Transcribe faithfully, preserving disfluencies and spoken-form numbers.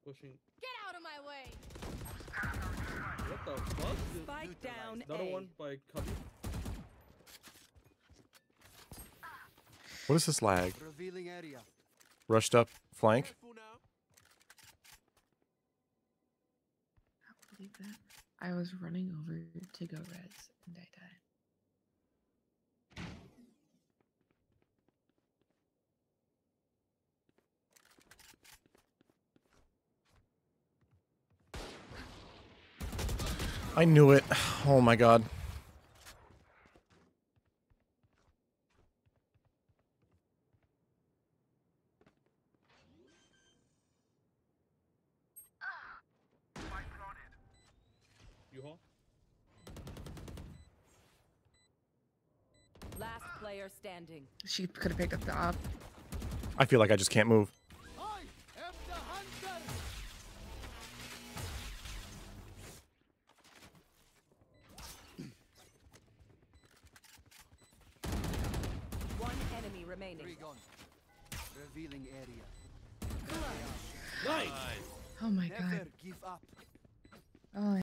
Pushing. Get out of my way. What the fuck? Spike down Another A. one by Cubby. What is this lag? Revealing area. Rushed up flank. Careful now. I can't believe that. I was running over to go res and I died. I knew it. Oh my god. U-Haul. Last player standing. She could have picked up the op. I feel like I just can't move. I am the hunter. One enemy remaining. Three gone. Revealing area. Nice. Oh my god. Never give up. Oh,